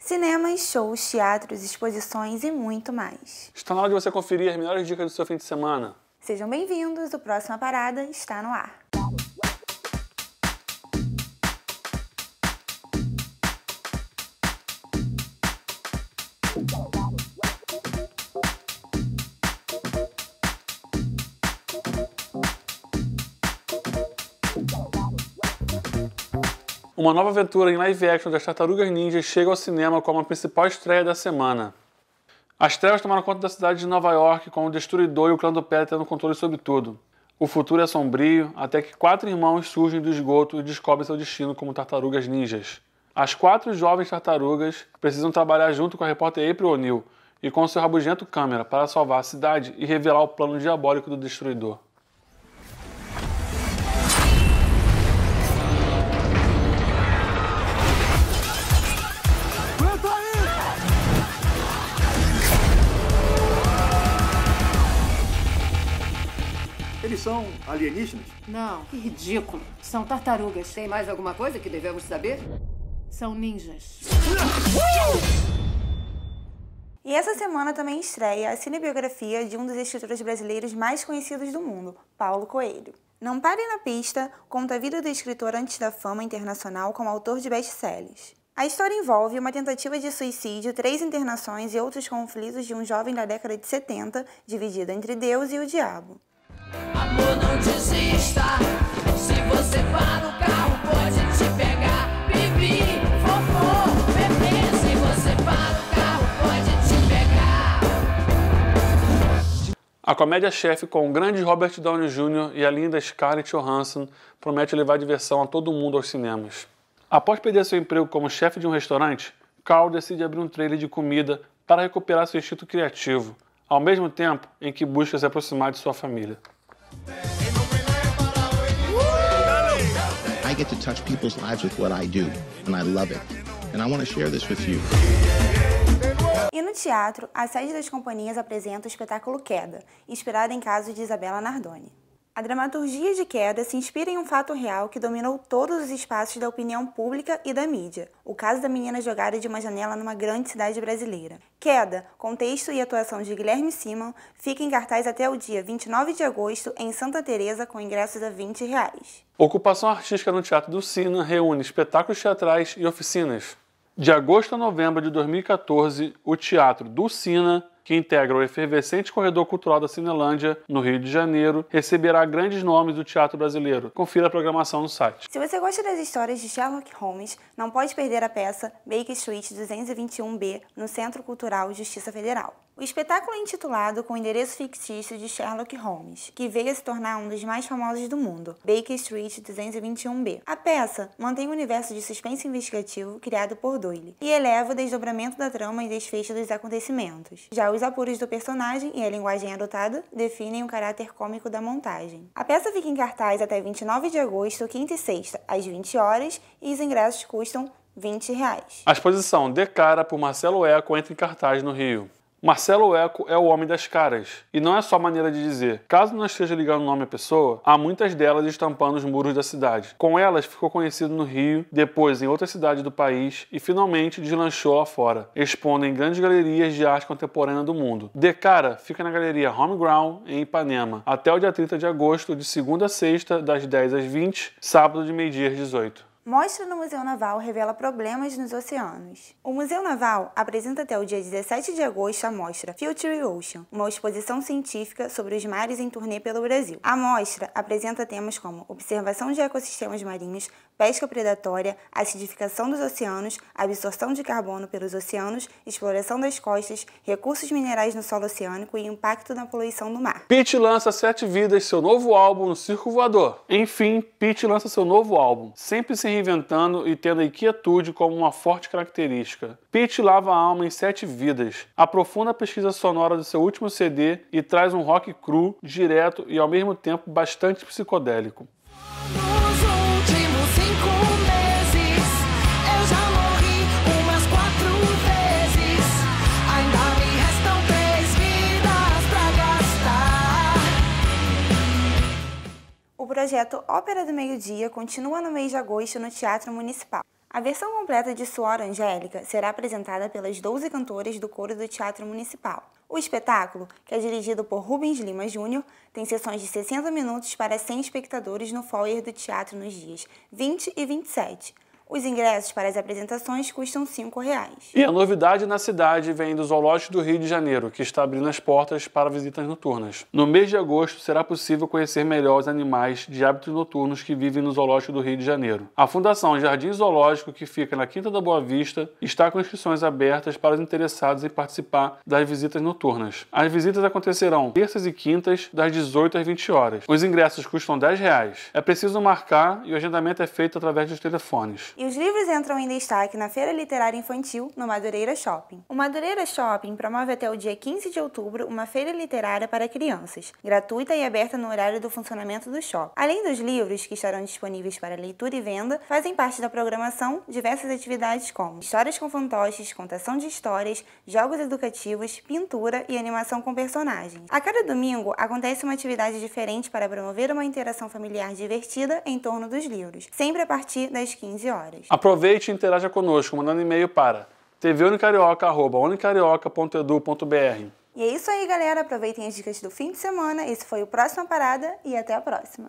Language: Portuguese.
Cinemas, shows, teatros, exposições e muito mais. Está na hora de você conferir as melhores dicas do seu fim de semana. Sejam bem-vindos, o Próxima Parada está no ar. Uma nova aventura em live action das Tartarugas Ninja chega ao cinema como a principal estreia da semana. As trevas tomaram conta da cidade de Nova York, com o Destruidor e o Clã do Pé tendo controle sobre tudo. O futuro é sombrio, até que 4 irmãos surgem do esgoto e descobrem seu destino como tartarugas ninjas. As 4 jovens tartarugas precisam trabalhar junto com a repórter April O'Neil e com seu rabugento câmera para salvar a cidade e revelar o plano diabólico do Destruidor. Eles são alienígenas? Não, que ridículo. São tartarugas. Tem mais alguma coisa que devemos saber? São ninjas. E essa semana também estreia a cinebiografia de um dos escritores brasileiros mais conhecidos do mundo, Paulo Coelho. Não Pare na Pista conta a vida do escritor antes da fama internacional como autor de best-sellers. A história envolve uma tentativa de suicídio, 3 internações e outros conflitos de um jovem da década de 70, dividido entre Deus e o diabo. Amor, não desista. Se você para o carro, pode te pegar. Bibi, fofô, bebê. Se você para o carro, pode te pegar. A comédia-chefe com o grande Robert Downey Jr. e a linda Scarlett Johansson promete levar diversão a todo mundo aos cinemas. Após perder seu emprego como chefe de um restaurante, Carl decide abrir um trailer de comida para recuperar seu instinto criativo, ao mesmo tempo em que busca se aproximar de sua família. I get to touch people's lives with what I do, and I love it. And I want to share this with you. E no teatro, a sede das companhias apresenta o espetáculo Queda, inspirado em casos de Isabella Nardoni. A dramaturgia de Queda se inspira em um fato real que dominou todos os espaços da opinião pública e da mídia, o caso da menina jogada de uma janela numa grande cidade brasileira. Queda, com texto e atuação de Guilherme Simon, fica em cartaz até o dia 29 de agosto em Santa Teresa com ingressos a R$20. Ocupação artística no Teatro do Sina reúne espetáculos teatrais e oficinas. De agosto a novembro de 2014, o Teatro do Sina, que integra o efervescente corredor cultural da Cinelândia, no Rio de Janeiro, receberá grandes nomes do teatro brasileiro. Confira a programação no site. Se você gosta das histórias de Sherlock Holmes, não pode perder a peça Baker Street 221B no Centro Cultural Justiça Federal. O espetáculo é intitulado com o endereço fictício de Sherlock Holmes, que veio a se tornar um dos mais famosos do mundo, Baker Street 221B. A peça mantém o universo de suspense investigativo criado por Doyle e eleva o desdobramento da trama e desfecho dos acontecimentos. Já os apuros do personagem e a linguagem adotada definem o caráter cômico da montagem. A peça fica em cartaz até 29 de agosto, quinta e sexta, às 20 horas, e os ingressos custam R$20. A exposição De Cara, por Marcelo Eco, entra em cartaz no Rio. Marcelo Eco é o homem das caras, e não é só maneira de dizer. Caso não esteja ligando o nome à pessoa, há muitas delas estampando os muros da cidade. Com elas, ficou conhecido no Rio, depois em outras cidades do país e finalmente deslanchou lá fora, expondo em grandes galerias de arte contemporânea do mundo. De Cara fica na galeria Home Ground, em Ipanema, até o dia 30 de agosto, de segunda a sexta, das 10 às 20, sábado de meio-dia às 18. Mostra no Museu Naval revela problemas nos oceanos. O Museu Naval apresenta até o dia 17 de agosto a mostra Future Ocean, uma exposição científica sobre os mares em turnê pelo Brasil. A mostra apresenta temas como observação de ecossistemas marinhos, pesca predatória, acidificação dos oceanos, absorção de carbono pelos oceanos, exploração das costas, recursos minerais no solo oceânico e impacto na poluição do mar. Pitty lança 7 Vidas, seu novo álbum no Circo Voador. Enfim, Pitty lança seu novo álbum, sempre se reinventando e tendo a inquietude como uma forte característica. Pitty lava a alma em 7 vidas, aprofunda a pesquisa sonora do seu último CD e traz um rock cru, direto e ao mesmo tempo bastante psicodélico. Nos últimos 5 meses, eu já morri umas 4 vezes. Ainda me restam 3 vidas pra gastar. O projeto Ópera do Meio-Dia continua no mês de agosto no Teatro Municipal. A versão completa de Suor Angélica será apresentada pelas 12 cantoras do coro do Teatro Municipal. O espetáculo, que é dirigido por Rubens Lima Júnior, tem sessões de 60 minutos para 100 espectadores no foyer do teatro nos dias 20 e 27. Os ingressos para as apresentações custam R$ 5. E a novidade na cidade vem do Zoológico do Rio de Janeiro, que está abrindo as portas para visitas noturnas. No mês de agosto será possível conhecer melhor os animais de hábitos noturnos que vivem no Zoológico do Rio de Janeiro. A Fundação Jardim Zoológico, que fica na Quinta da Boa Vista, está com inscrições abertas para os interessados em participar das visitas noturnas. As visitas acontecerão terças e quintas, das 18 às 20 horas. Os ingressos custam R$ 10. É preciso marcar e o agendamento é feito através dos telefones. E os livros entram em destaque na Feira Literária Infantil, no Madureira Shopping. O Madureira Shopping promove até o dia 15 de outubro uma feira literária para crianças, gratuita e aberta no horário do funcionamento do shopping. Além dos livros, que estarão disponíveis para leitura e venda, fazem parte da programação diversas atividades como histórias com fantoches, contação de histórias, jogos educativos, pintura e animação com personagens. A cada domingo, acontece uma atividade diferente para promover uma interação familiar divertida em torno dos livros, sempre a partir das 15 horas. Aproveite e interaja conosco, mandando e-mail para tvunicarioca@unicarioca.edu.br. E é isso aí, galera. Aproveitem as dicas do fim de semana. Esse foi o Próxima Parada e até a próxima.